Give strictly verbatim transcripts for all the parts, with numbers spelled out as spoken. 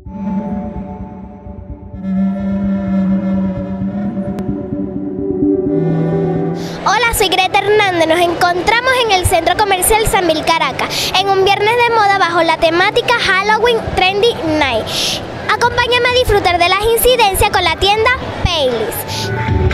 Hola, soy Greta Hernández. Nos encontramos en el Centro Comercial Sambil Caracas, en un viernes de moda bajo la temática Halloween Trendy Night. Acompáñame a disfrutar de las incidencias con la tienda Payless.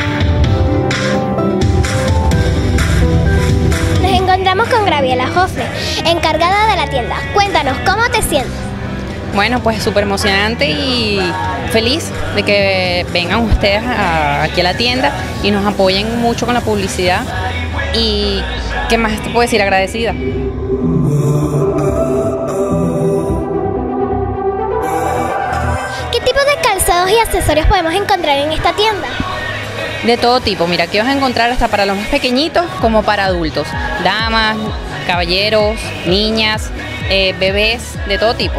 Nos encontramos con Graviela Jofre, encargada de la tienda. Cuéntanos, ¿cómo te sientes? Bueno, pues súper emocionante y feliz de que vengan ustedes a, aquí a la tienda y nos apoyen mucho con la publicidad. Y ¿qué más te puedo decir? Agradecida. ¿Qué tipo de calzados y accesorios podemos encontrar en esta tienda? De todo tipo, mira, aquí vas a encontrar hasta para los más pequeñitos como para adultos. Damas, caballeros, niñas, eh, bebés, de todo tipo.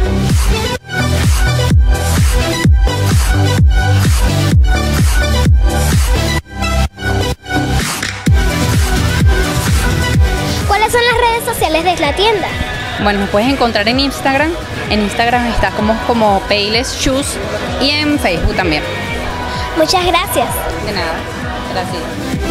¿Cuáles son las redes sociales de la tienda? Bueno, nos puedes encontrar en Instagram. En Instagram está como, como Payless Shoes y en Facebook también. Muchas gracias. De nada, gracias.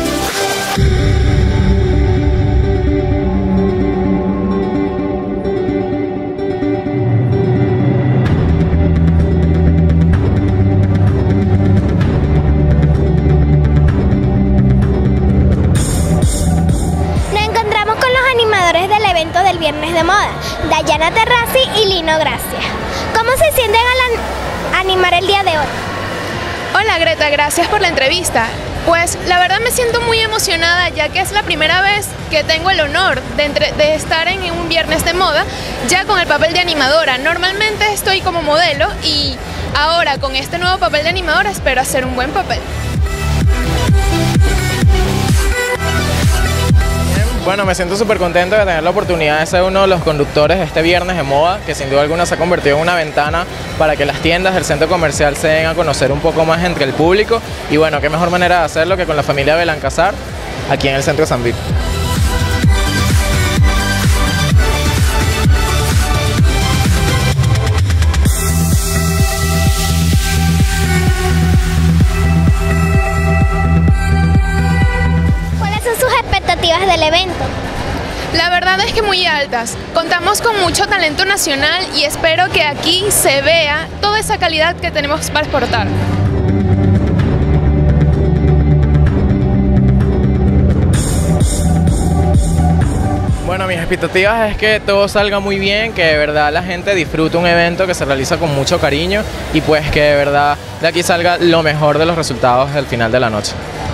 Del evento del Viernes de Moda, Dayana Terrazzi y Lino Gracia. ¿Cómo se sienten al animar el día de hoy? Hola Greta, gracias por la entrevista. Pues la verdad me siento muy emocionada, ya que es la primera vez que tengo el honor de, entre, de estar en un Viernes de Moda ya con el papel de animadora. Normalmente estoy como modelo y ahora con este nuevo papel de animadora espero hacer un buen papel. Bueno, me siento súper contento de tener la oportunidad de ser uno de los conductores de este Viernes de Moda, que sin duda alguna se ha convertido en una ventana para que las tiendas del centro comercial se den a conocer un poco más entre el público. Y bueno, qué mejor manera de hacerlo que con la familia Belancazar, aquí en el centro Sambil. Del evento. La verdad es que muy altas. Contamos con mucho talento nacional y espero que aquí se vea toda esa calidad que tenemos para exportar. Bueno, mis expectativas es que todo salga muy bien, que de verdad la gente disfrute un evento que se realiza con mucho cariño y pues que de verdad de aquí salga lo mejor de los resultados del final de la noche.